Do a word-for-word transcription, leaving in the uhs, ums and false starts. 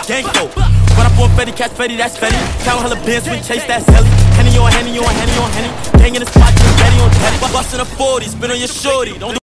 gang go. Run up on Fetty, catch Fetty, that's Fetty. Count hella bands, we chase that Selly. Henny on Henny on Henny on Henny. Gang in the spot, get ready on Teddy. Bustin' a forty, spin on your shorty. Don't